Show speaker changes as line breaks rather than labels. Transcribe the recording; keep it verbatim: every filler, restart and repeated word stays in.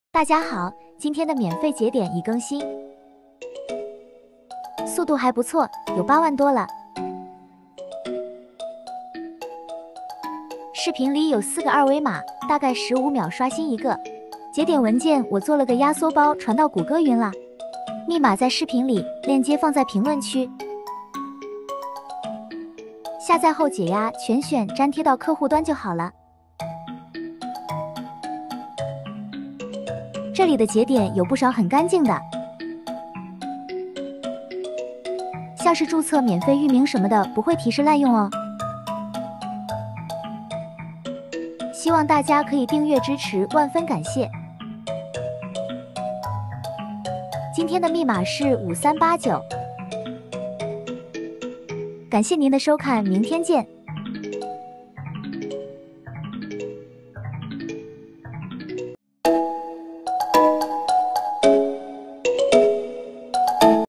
大家好，今天的免费节点已更新，速度还不错，有八万多了。视频里有四个二维码，大概十五秒刷新一个。节点文件我做了个压缩包，传到谷歌云了。密码在视频里，链接放在评论区。下载后解压，全选粘贴到客户端就好了。这里的节点有不少很干净的，像是注册、免费域名什么的，不会提示滥用哦。希望大家可以订阅支持，万分感谢。今天的密码是五三八九，感谢您的收看，明天见。